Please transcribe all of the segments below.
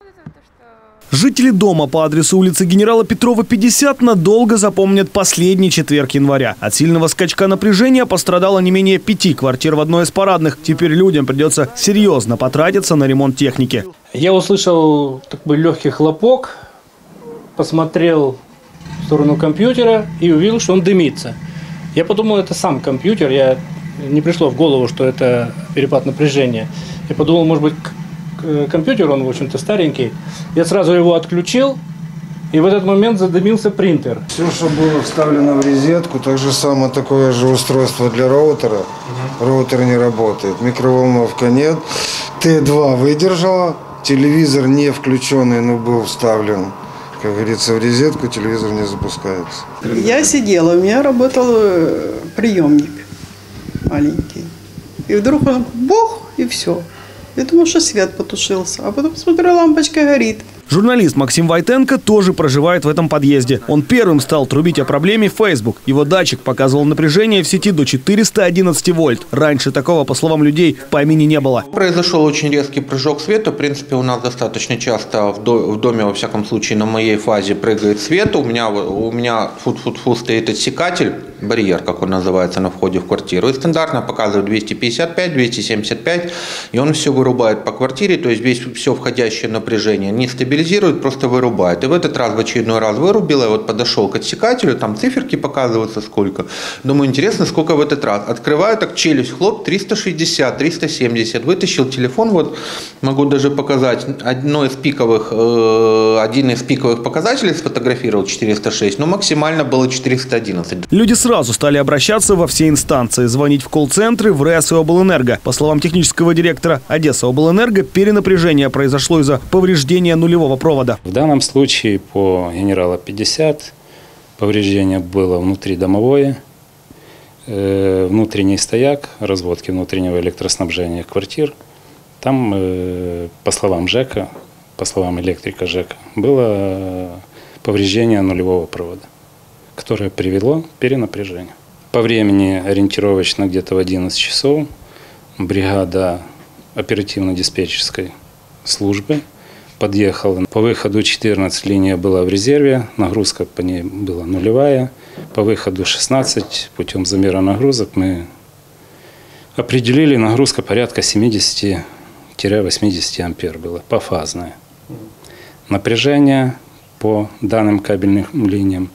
Жители дома по адресу улицы Генерала Петрова, 50 надолго запомнят последний четверг января. От сильного скачка напряжения пострадало не менее 5 квартир в одной из парадных. Теперь людям придется серьезно потратиться на ремонт техники. Я услышал такой легкий хлопок, посмотрел в сторону компьютера и увидел, что он дымится. Я подумал, это сам компьютер, не пришло в голову, что это перепад напряжения. Я подумал, может быть, компьютер, он, в общем-то, старенький. Я сразу его отключил, и в этот момент задымился принтер. Все, что было вставлено в розетку, так же самое такое же устройство для роутера. Роутер не работает, микроволновка нет. Т2 выдержала, телевизор не включенный, но был вставлен, как говорится, в розетку, телевизор не запускается. Я сидела, у меня работал приемник маленький. И вдруг он бух, и все. Я думала, что свет потушился, а потом смотрю, лампочка горит. Журналист Максим Войтенко тоже проживает в этом подъезде. Он первым стал трубить о проблеме в Facebook. Его датчик показывал напряжение в сети до 411 вольт. Раньше такого, по словам людей, в помине не было. Произошел очень резкий прыжок света. В принципе, у нас достаточно часто в доме, во всяком случае, на моей фазе прыгает свет. У меня фу-фу-фу стоит отсекатель, барьер, как он называется, на входе в квартиру. И стандартно показывает 255, 275. И он все вырубает по квартире. То есть все входящее напряжение не стабилизирует, просто вырубает. И в этот раз, в очередной раз вырубил, я вот подошел к отсекателю, там циферки показываются сколько. Думаю, интересно, сколько в этот раз. Открываю так челюсть, хлоп, 360, 370. Вытащил телефон, вот могу даже показать. Один из пиковых показателей сфотографировал 406, но максимально было 411. Люди сразу стали обращаться во все инстанции, звонить в колл-центры, в РЭС и Облэнерго. По словам технического директора Одесса Облэнерго, перенапряжение произошло из-за повреждения нулевого провода. В данном случае по Генерала 50 повреждение было внутридомовое, внутренний стояк, разводки внутреннего электроснабжения квартир. Там, по словам ЖЭКа, по словам электрика ЖЭКа, было повреждение нулевого провода, которое привело к перенапряжению. По времени ориентировочно где-то в 11 часов бригада оперативно-диспетчерской службы подъехала. По выходу 14 линия была в резерве, нагрузка по ней была нулевая. По выходу 16 путем замера нагрузок мы определили, нагрузка порядка 70-80 ампер была, пофазная. Напряжение по данным кабельным линиям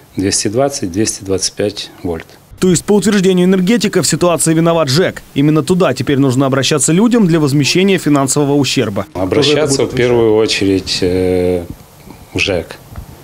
220-225 вольт. То есть, по утверждению энергетика, в ситуации виноват ЖЭК. Именно туда теперь нужно обращаться людям для возмещения финансового ущерба. Обращаться в первую очередь в ЖЭК,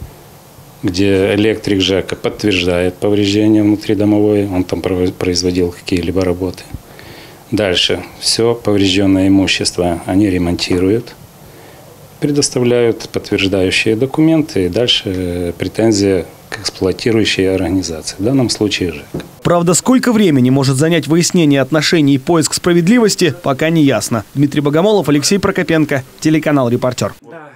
где электрик ЖЭКа подтверждает повреждение внутридомовое, он там производил какие-либо работы. Дальше все поврежденное имущество они ремонтируют, предоставляют подтверждающие документы, и дальше претензия к эксплуатирующей организации, в данном случае ЖЭК. Правда, сколько времени может занять выяснение отношений и поиск справедливости, пока не ясно. Дмитрий Богомолов, Алексей Прокопенко, телеканал «Репортер».